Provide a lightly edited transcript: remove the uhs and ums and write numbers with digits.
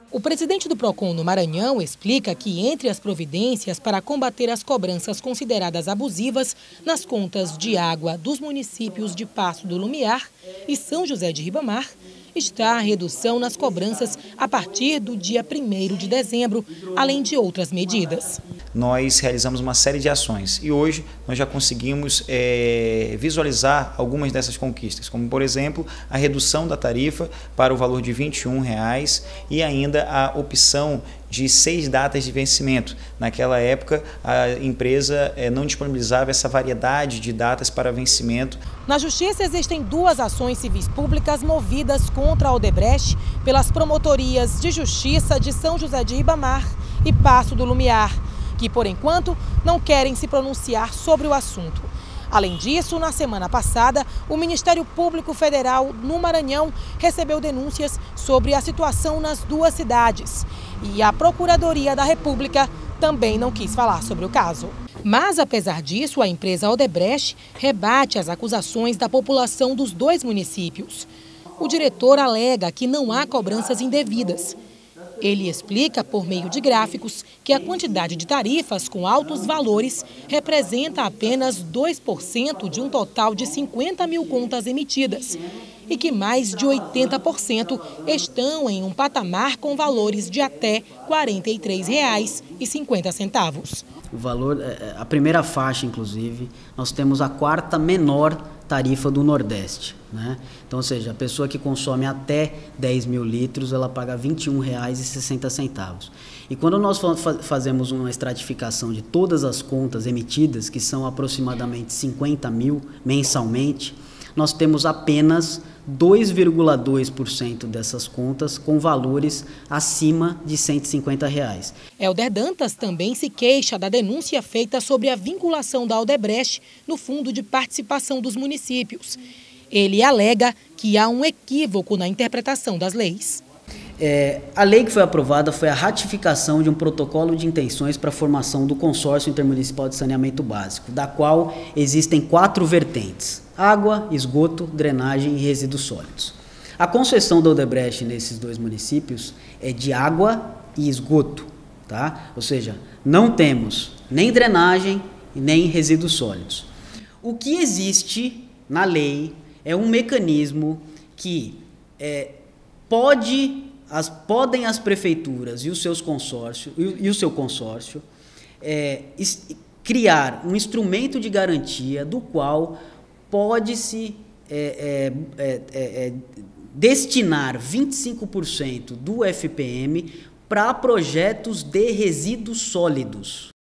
O presidente do PROCON no Maranhão explica que entre as providências para combater as cobranças consideradas abusivas nas contas de água dos municípios de Paço do Lumiar e São José de Ribamar está a redução nas cobranças a partir do dia 1º de dezembro, além de outras medidas. Nós realizamos uma série de ações e hoje nós já conseguimos visualizar algumas dessas conquistas, como por exemplo a redução da tarifa para o valor de R$ 21,00 e ainda a opção de 6 datas de vencimento. Naquela época a empresa não disponibilizava essa variedade de datas para vencimento. Na Justiça existem 2 ações civis públicas movidas contra a Odebrecht pelas promotorias de Justiça de São José de Ribamar e Paço do Lumiar, que por enquanto não querem se pronunciar sobre o assunto. Além disso, na semana passada, o Ministério Público Federal no Maranhão recebeu denúncias sobre a situação nas 2 cidades. E a Procuradoria da República também não quis falar sobre o caso. Mas, apesar disso, a empresa Odebrecht rebate as acusações da população dos 2 municípios. O diretor alega que não há cobranças indevidas. Ele explica, por meio de gráficos, que a quantidade de tarifas com altos valores representa apenas 2% de um total de 50 mil contas emitidas e que mais de 80% estão em um patamar com valores de até R$ 43,50. O valor, a primeira faixa, inclusive, nós temos a 4ª menor tarifa do Nordeste, né? Então, ou seja, a pessoa que consome até 10 mil litros, ela paga R$ 21,60. E quando nós fazemos uma estratificação de todas as contas emitidas, que são aproximadamente 50 mil mensalmente, nós temos apenas 2,2% dessas contas com valores acima de R$ 150. Helder Dantas também se queixa da denúncia feita sobre a vinculação da Odebrecht no Fundo de Participação dos Municípios. Ele alega que há um equívoco na interpretação das leis. A lei que foi aprovada foi a ratificação de um protocolo de intenções para a formação do Consórcio Intermunicipal de Saneamento Básico, da qual existem 4 vertentes: água, esgoto, drenagem e resíduos sólidos. A concessão da Odebrecht nesses 2 municípios é de água e esgoto, tá? Ou seja, não temos nem drenagem e nem resíduos sólidos. O que existe na lei é um mecanismo que podem as prefeituras e os seus consórcios e o seu consórcio criar um instrumento de garantia do qual pode-se destinar 25% do FPM para projetos de resíduos sólidos.